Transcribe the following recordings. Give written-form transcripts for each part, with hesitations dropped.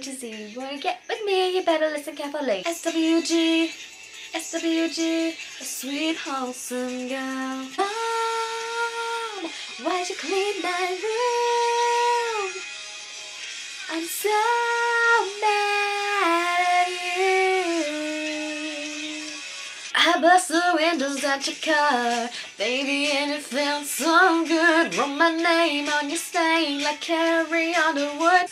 to Z. Wanna get with me? You better listen carefully. SWG, SWG, a sweet wholesome girl. Mom, why'd you clean my room? I'm so mad at you. I bust the windows at your car, baby, and it felt so good. Wrote my name on your stain like Carrie Underwood.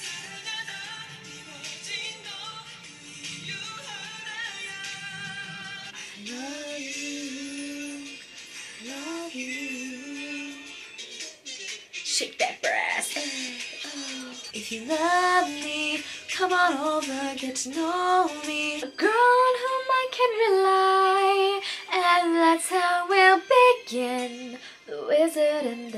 I love you, I love you. Shake that brass. Oh. If you love me, come on over, get to know me. A girl on whom I can rely, and that's how we'll begin. The wizard and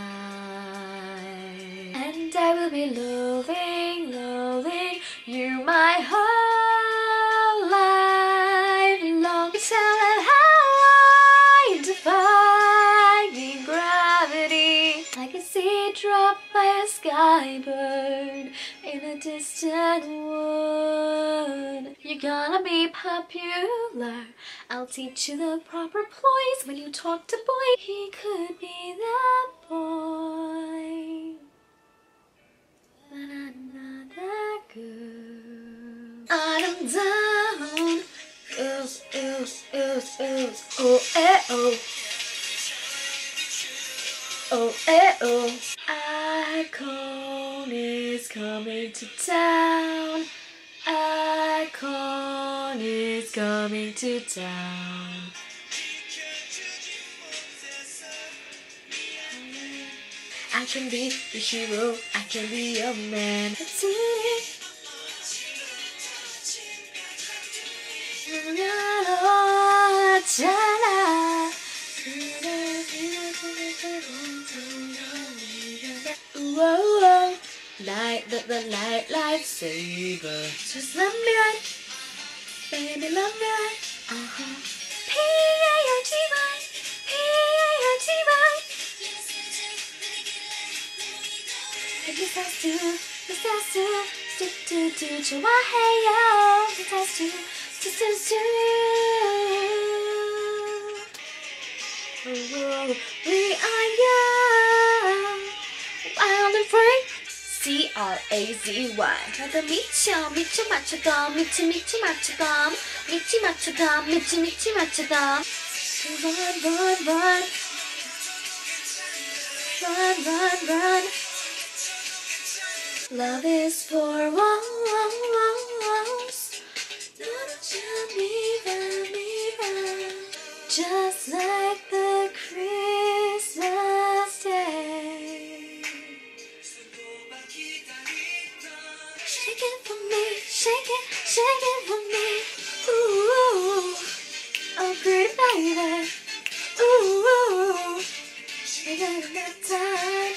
I will be loving, loving you my whole life long. Tell them how I defy gravity, like a seed dropped by a sky bird in a distant wood. You're gonna be popular, I'll teach you the proper ploys when you talk to boys. He could be that boy, but I'm not that girl. I'm down, oops, oops, oops, oops, oh, eh, oh. Oh, eh, oh. Icon is coming to town. Icon is coming to town. I can be the hero, I can be your man. That's it. Whoa, light the light lightsaber. Just love me right, baby, love me right. P-A-R-T-Y, P-A-R-T-Y. This has to, Chihuahua. This has to. We are young, wild and free. C-R-A-Z-Y. 나도 미쳐 맞춰감, 미쳐 맞춰감, 미쳐 맞춰감, 미쳐 맞춰감. Run. Love is for walls, not me, just like the Christmas day. Shake it for me, shake it for me. Ooh, oh pretty baby. Ooh, I got that time.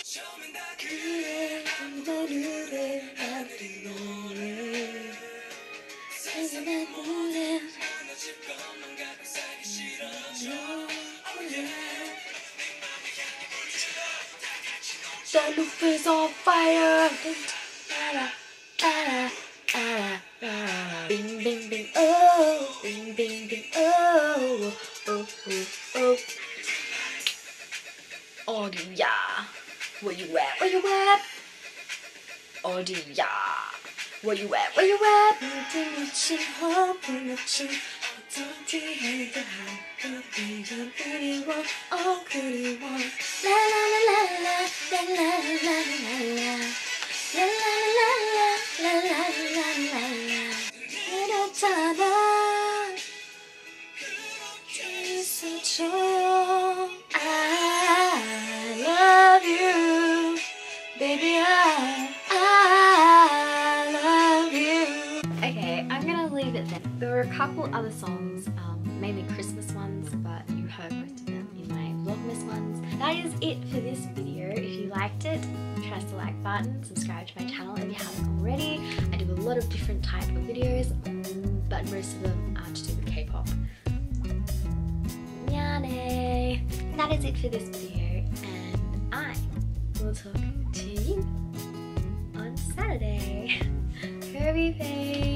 The roof is on fire. Bing bing bing oh, bing bing bing oh, oh oh oh. Oh yeah, where you at? Where you at? Oh yeah, where you at? Where you at? Oh pretty one, la la la la la la la la la la la la la la la la. 이렇잖아 있어줘요. I love you, baby. I love you. Okay, I'm gonna leave it there. There were a couple other songs, mainly Christmas ones, but you heard most of them in my Vlogmas ones. That is it for this video. If you liked it, press the like button, subscribe to my channel if you haven't already. I do a lot of different type of videos, but most of them are to do with K-pop. Yane. That is it for this video, and I will talk to you on Saturday. Kirby baby.